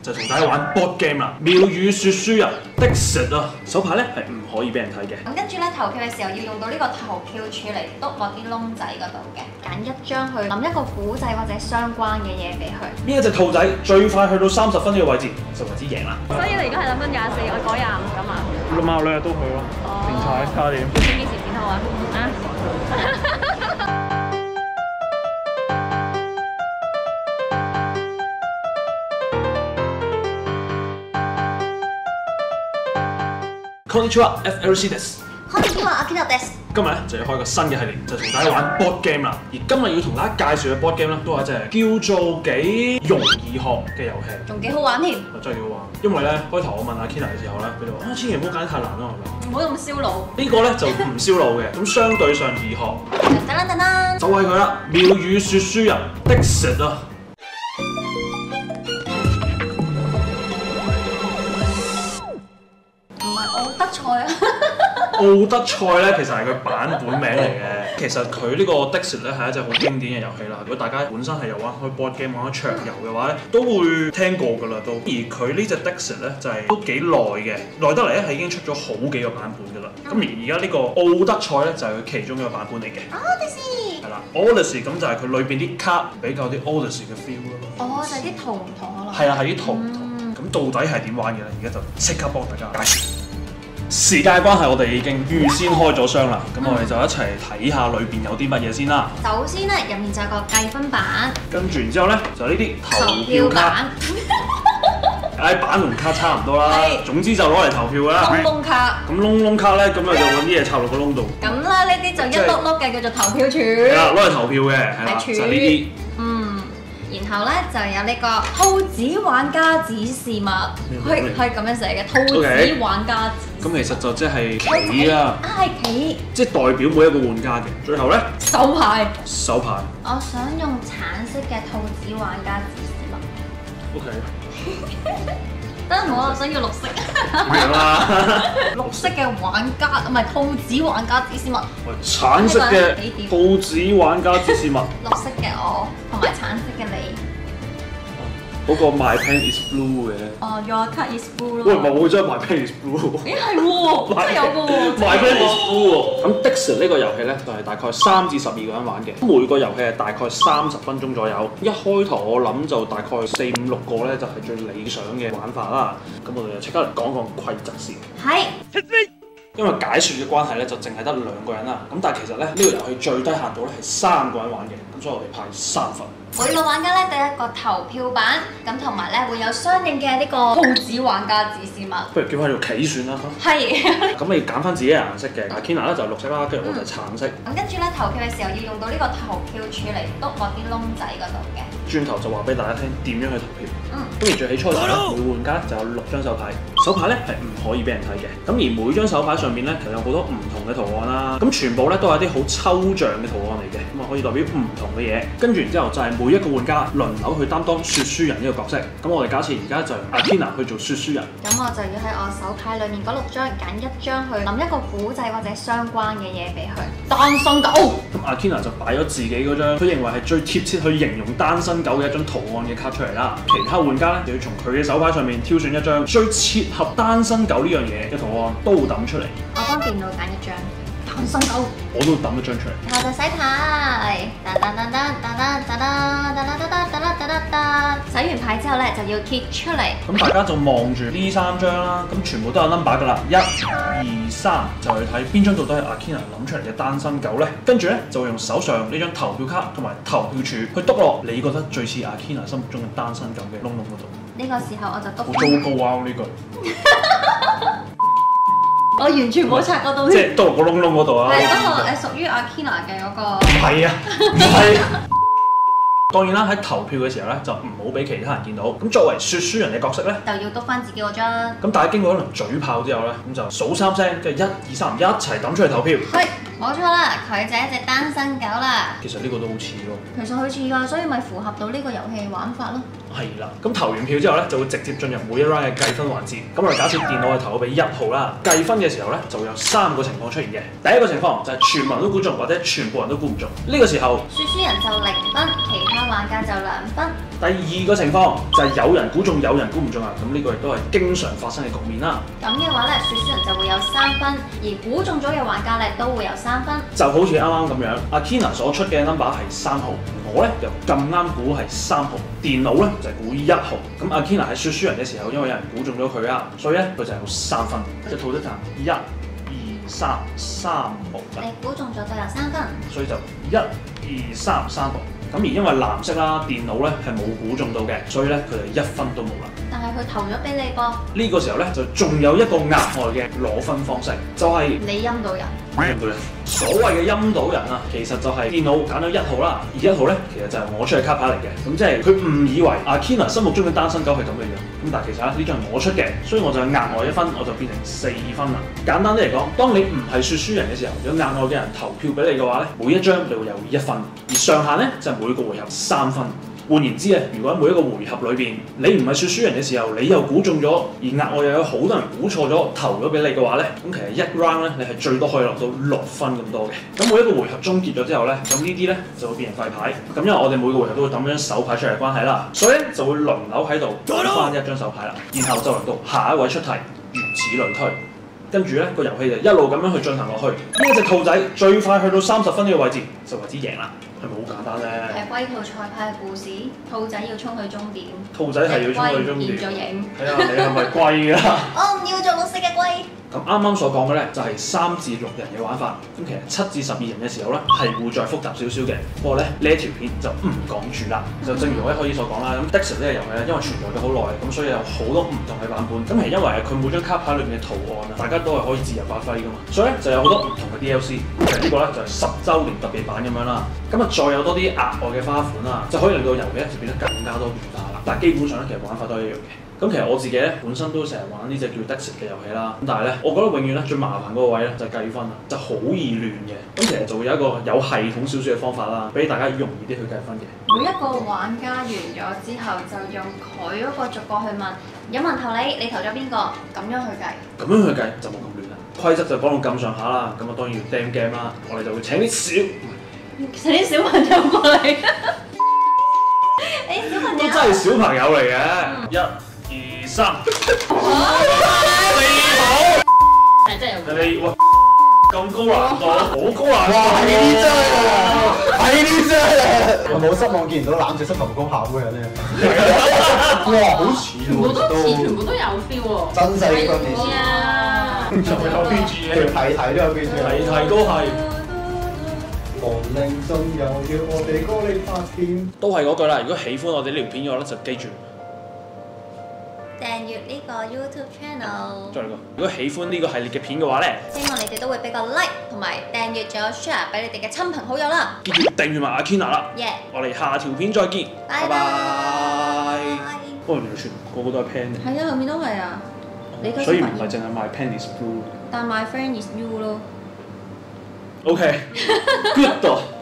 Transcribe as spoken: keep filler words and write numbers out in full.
就同大家玩 board game 啦。妙語說書人 Dixit 啊，手牌咧係唔可以俾人睇嘅。 咁跟住咧投票嘅時候要用到呢個投票柱嚟篤落啲窿仔嗰度嘅，揀一張去諗一個古仔或者相關嘅嘢俾佢。 呢一隻兔仔最快去到三十分呢個位置就為之贏啦。 所以你而家係諗緊廿四，我改廿五㗎嘛？ 咁啊，兩日都去咯，連踩差點。 剪幾時剪好啊？啊！ Konnichiwa F L C です。 Konnichiwa Akiraです。 今日咧就要開個新嘅系列，就同大家玩 board game 啦。而今日要同大家介紹嘅 board game 咧，都係一隻叫做幾容易學嘅遊戲， 仲幾好玩添。 真係幾好玩。因為咧開頭我問阿 Kina 嘅時候咧，佢就話啊，千祈唔好揀得太難咯，係咪？ 唔好咁燒腦。 呢個咧就唔燒腦嘅，咁相對上易學。 等啦等啦， 就係佢啦，妙語說書人 Dixit 啊！ 奧德賽啊！ 奧德賽咧其實係佢版本名嚟嘅。其實佢呢個 Dixit 咧係一隻好經典嘅遊戲啦。如果大家本身係有玩開 board game 玩開桌遊嘅話咧，都會聽過㗎啦都。而佢呢隻 Dixit 咧就係、是、都幾耐嘅，耐得嚟咧係已經出咗好幾個版本㗎啦。咁、嗯、而而家呢個奧德賽咧就係、是、佢其中一個版本嚟嘅。 Odyssey 係啦 ，Odyssey 咁就係佢裏邊啲卡比較啲 Odyssey 嘅 feel 咯。 哦，就係啲圖唔同可能。 係啊，係啲圖唔同。咁、嗯、到底係點玩嘅咧？而家就即刻幫大家介紹。時間關係，我哋已經預先開咗箱啦，咁、嗯、我哋就一齊睇下裏邊有啲乜嘢先啦。 首先咧，入面就有個計分板， 跟住然之後咧，就呢啲投票卡。唉，板同卡差唔多啦，總之就攞嚟投票㗎啦。 窿窿卡。咁窿窿卡咧，咁啊就揾啲嘢插落個窿度。 咁啦，呢啲就一碌碌嘅叫做投票柱。 係啦，攞嚟投票嘅，係啦，就係呢啲。嗯。 然後咧就有呢個兔子玩家指示物，佢係咁樣寫嘅，兔子玩家指示物。咁其實就即係棋啦，啊係棋，即係代表每一個玩家嘅。最後咧，手牌，手牌。我想用橙色嘅兔子玩家指示物。O K。得我想要綠色。係啦。綠色嘅玩家唔係兔子玩家指示物。橙色嘅兔子玩家指示物。綠色嘅我同埋橙色嘅你。嗰個 My pen is blue 嘅。哦 ，Your card is blue 咯。喂，唔係我真係 My pen is blue。咦係喎，真係有個喎。My pen is blue 喎。咁 Dixit 呢個遊戲咧就係大概三至十二個人玩嘅，每個遊戲係大概三十分鐘左右。一開頭我諗就大概四五六個咧就係最理想嘅玩法啦。咁我哋就即刻嚟講講規則先。係。因為解說嘅關係咧，就淨係得兩個人啦。咁但係其實咧，呢、這個遊戲最低限度咧係三個人玩嘅。咁所以我哋派三份。每個玩家咧第一個投票板，咁同埋咧會有相應嘅呢個兔子玩家指示物。不如叫翻做棋算啦。係。咁你揀翻自己嘅顏色嘅。阿 Kina 咧就綠色啦，跟住我就橙色。咁跟住咧投票嘅時候要用到呢個投票柱嚟篤落啲窿仔嗰度嘅。轉頭就話俾大家聽點樣去投票。嗯。咁而最起初嘅時候咧，每玩家就有六張手牌，手牌咧係唔可以俾人睇嘅。咁而每張手牌上面咧，其實有好多唔同嘅圖案啦。咁全部咧都係啲好抽象嘅圖案嚟嘅，咁啊可以代表唔同嘅嘢。跟住然之後就係每一個玩家輪流去擔當說書人呢個角色。咁我哋假設而家就阿 Kina 去做說書人。咁我就要喺我手牌裏面嗰六張揀一張去諗一個古仔或者相關嘅嘢俾佢。單身狗。咁阿 Kina 就擺咗自己嗰張，佢認為係最貼切去形容單身狗嘅一張圖案嘅卡出嚟啦。其他玩家咧就要從佢嘅手牌上面挑選一張最切合單身狗呢樣嘢嘅圖案，都抌出嚟。我幫電腦揀一張單身狗，我都抌一張出嚟。然後就洗牌，噠噠噠噠噠噠噠噠噠噠噠噠噠噠噠。洗完牌之後咧就要揭出嚟。咁大家就望住呢三張啦，咁全部都有 number 噶啦，一、二、三，就去睇邊張到底係阿 Kina 諗出嚟嘅單身狗咧。跟住咧就會用手上呢張投票卡同埋投票柱去篤落你覺得最似阿 Kina 心目中嘅單身狗嘅窿窿嗰度。呢個時候我就篤。好糟糕啊！呢句。我完全冇察覺到。即係篤落個窿窿嗰度啊！係嗰個誒屬於阿 Kina 嘅嗰個。唔係啊，唔係。當然啦，喺投票嘅時候咧，就唔好俾其他人見到。咁作為說書人嘅角色咧，就要篤翻自己嗰張。咁大家經過一輪嘴炮之後咧，咁就數三聲，跟住一、二、三，一齊抌出嚟投票。係，冇錯啦，佢就係一隻單身狗啦。其實呢個都好似咯。其實佢似㗎，所以咪符合到呢個遊戲玩法咯。係啦，咁投完票之後咧，就會直接進入每一 round 嘅計分環節。咁我哋假設電腦係投俾一號啦，計分嘅時候咧，就會有三個情況出現嘅。第一個情況就係全部人都估中，或者全部人都估唔中。呢個時候，說書人就零分，其他玩家就兩分。 第二個情況就係有人估中，有人估唔中啊！咁呢個亦都係經常發生嘅局面啦。 咁嘅話咧，說書人就會有三分，而估中咗嘅玩家咧都會有三分。 就好似啱啱咁樣，阿 Kina 所出嘅 number 係三號，我咧又咁啱估係三號，電腦咧就係估一號。咁阿 Kina 喺說書人嘅時候，因為有人估中咗佢啊，所以咧佢就有三分。隻兔仔彈一、二、三，三號。 你估中咗就有三分， 所以就一、二、三，三號。咁而因為藍色啦，電腦咧係冇估中到嘅，所以咧佢就一分都冇啦。 但係佢投咗俾你噃。 呢個時候咧就仲有一個額外嘅攞分方式，就係、是、 你陰到人。 陰到人。所謂嘅陰到人啊，其實就係電腦揀咗一號啦，而一號咧其實就係我出嘅卡牌嚟嘅。咁即係佢誤以為阿 Kina 心目中嘅單身狗係咁嘅樣，咁但係其實呢張係我出嘅，所以我就額外一分，我就變成四分啦。簡單啲嚟講，當你唔係說書人嘅時候，有額外嘅人投票俾你嘅話咧，每一張你會有一分，而上限咧就係、每個回合三分。換言之啊，如果喺每一個回合裏邊，你唔係說書人嘅時候，你又估中咗，而額外又有好多人估錯咗，投咗俾你嘅話咧，咁其實一 round 咧，你係最多可以落到六分咁多嘅。咁每一個回合終結咗之後咧，咁呢啲咧就會變成廢牌。咁因為我哋每個回合都會抌張手牌出嚟嘅關係啦，所以咧就會輪流喺度攞翻一張手牌啦，然後就輪到下一位出題，如此類推。跟住咧個遊戲就一路咁樣去進行落去。呢一隻兔仔最快去到三十分呢個位置就為之贏啦，係咪好簡單咧？ 係龜兔賽跑嘅故事，兔仔要衝去終點。 兔仔係要衝去終點。 變咗影。 係啊，你係咪龜啊？ 我唔要做綠色嘅龜。咁啱啱所講嘅咧就係三至六人嘅玩法，咁其實七至十二人嘅時候咧係會再複雜少少嘅。不過咧呢一條片就唔講住啦。就正如我一開始所講啦，咁 Dexit 呢個遊戲咧因為存在咗好耐，咁所以有好多唔同嘅版本。咁係因為佢每張卡牌裏面嘅圖案啊，大家都係可以自由發揮噶嘛，所以咧就有好多唔同嘅 D L C。其實呢個咧就係十週年特別版咁樣啦。咁啊再有多啲額外嘅花款啦，就可以令到遊戲咧就變得更加多元化啦。但係基本上咧其實玩法都係一樣嘅。咁其實我自己咧本身都成日玩呢隻叫 Dexit 嘅遊戲啦，咁但係咧我覺得永遠咧最麻煩嗰個位咧就係計分啦，就好易亂嘅。咁其實就會有一個有系統少少嘅方法啦，俾大家容易啲去計分嘅。 每一個玩家完咗之後，就用佢嗰個逐個去問，有問投你，你投咗邊個？咁樣去計。 咁樣去計就冇咁亂啦。規則就講到咁上下啦，咁啊當然要 damn game 啦，我哋就會請啲小請啲小朋友過嚟。誒小朋友都真係小朋友嚟嘅，嗯、一。二三，四號， 係真係有。 你哇咁高難度，好高難度， 係呢張啊，係呢張啊！我好失望見唔到攬住膝頭哥喊嗰人咧。哇，好似喎， 全部都似，全部都有 feel 喎。 真細個電視， 仲有 B G 嘅， 睇睇都有 B G， 睇睇都係。 黃令信又叫我哋歌你發電。 都係嗰句啦，如果喜歡我哋呢條片嘅話咧，就記住。 訂閱呢個 YouTube channel。 再嚟個，如果喜歡呢個系列嘅片嘅話咧， 希望你哋都會俾個 like 同埋訂閱，仲有 share 俾你哋嘅親朋好友啦。 記住訂閱埋阿 Kina 啦。 耶！ 我哋下條片再見， 拜拜。 不過原來全個個都係 Penny。 係啊，後面都係啊。你所以唔係淨係賣 Penny's Blue。 但 my friend is you 咯。 OK，good。